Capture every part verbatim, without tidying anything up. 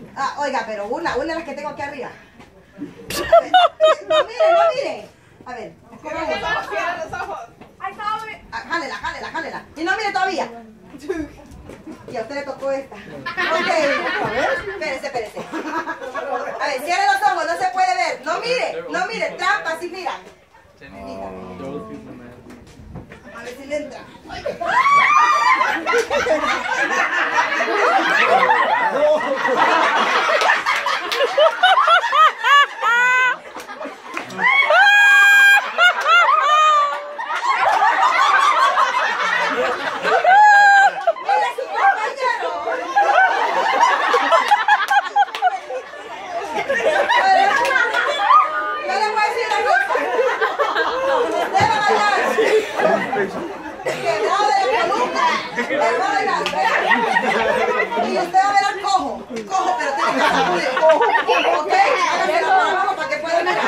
Ah, oiga, pero una, una de las que tengo aquí arriba. No mire, no mire. A ver. Cierra los ojos. Ah, jálela, jálela, jálela. Y no mire todavía. Y a usted le tocó esta. Ok. Espérese, espérese. A ver, cierre los ojos, no se puede ver. No mire, no mire, trampa, así mira. A ver si le entra. Y usted va a ver al cojo, cojo, pero tiene que sacudir. ¿Ok? Hágase la mano abajo para que pueda mirar.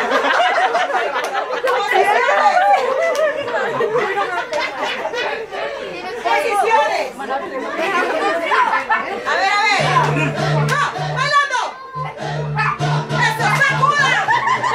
Posiciones. A ver, a ver. ¡No! ¡Bailando! ¡Eso! ¡Sacuda!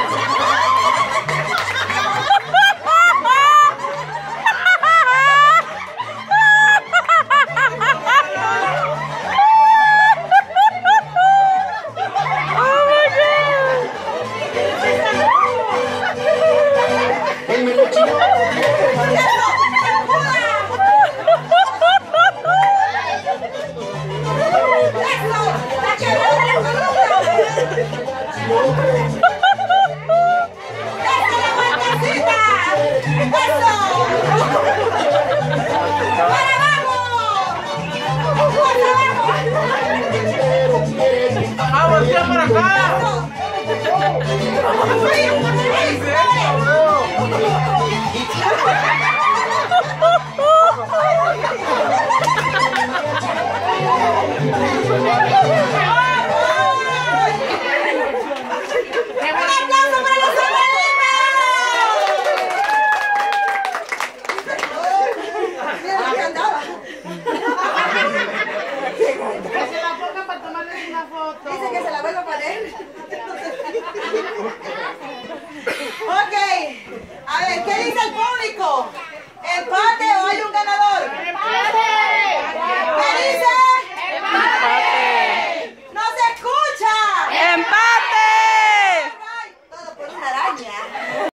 ¡Vamos, tía, para acá! Dice que se la vuelva a poner. Ok. A ver, ¿qué dice el público?